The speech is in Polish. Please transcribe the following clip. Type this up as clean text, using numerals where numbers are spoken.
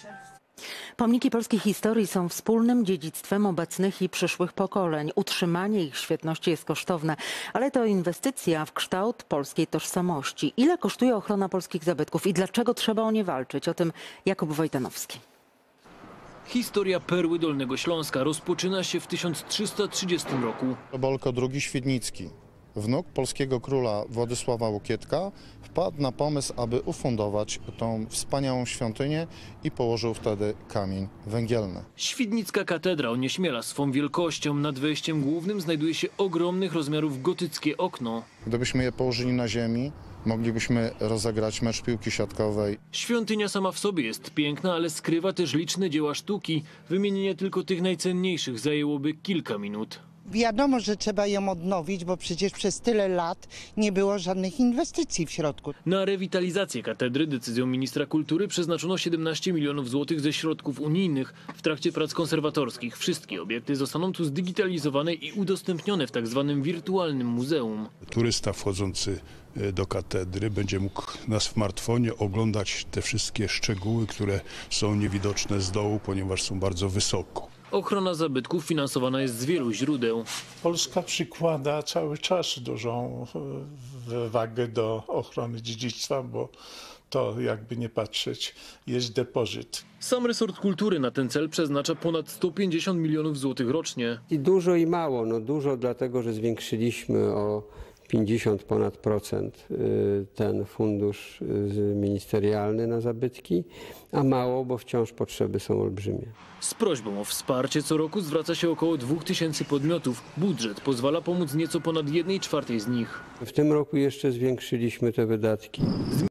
Pomniki polskiej historii są wspólnym dziedzictwem obecnych i przyszłych pokoleń. Utrzymanie ich świetności jest kosztowne, ale to inwestycja w kształt polskiej tożsamości. Ile kosztuje ochrona polskich zabytków i dlaczego trzeba o nie walczyć? O tym Jakub Wojtanowski. Historia perły Dolnego Śląska rozpoczyna się w 1330 roku. Bolko II Świdnicki, wnuk polskiego króla Władysława Łokietka, wpadł na pomysł, aby ufundować tą wspaniałą świątynię i położył wtedy kamień węgielny. Świdnicka katedra onieśmiela swą wielkością. Nad wejściem głównym znajduje się ogromnych rozmiarów gotyckie okno. Gdybyśmy je położyli na ziemi, moglibyśmy rozegrać mecz piłki siatkowej. Świątynia sama w sobie jest piękna, ale skrywa też liczne dzieła sztuki. Wymienienie tylko tych najcenniejszych zajęłoby kilka minut. Wiadomo, że trzeba ją odnowić, bo przecież przez tyle lat nie było żadnych inwestycji w środku. Na rewitalizację katedry decyzją ministra kultury przeznaczono 17 milionów złotych ze środków unijnych. W trakcie prac konserwatorskich wszystkie obiekty zostaną tu zdigitalizowane i udostępnione w tak zwanym wirtualnym muzeum. Turysta wchodzący do katedry będzie mógł na smartfonie oglądać te wszystkie szczegóły, które są niewidoczne z dołu, ponieważ są bardzo wysoko. Ochrona zabytków finansowana jest z wielu źródeł. Polska przykłada cały czas dużą wagę do ochrony dziedzictwa, bo to, jakby nie patrzeć, jest depozyt. Sam resort kultury na ten cel przeznacza ponad 150 milionów złotych rocznie. I dużo i mało. No dużo dlatego, że zwiększyliśmy o 50 ponad procent ten fundusz ministerialny na zabytki, a mało, bo wciąż potrzeby są olbrzymie. Z prośbą o wsparcie co roku zwraca się około 2000 podmiotów. Budżet pozwala pomóc nieco ponad 1/4 z nich. W tym roku jeszcze zwiększyliśmy te wydatki.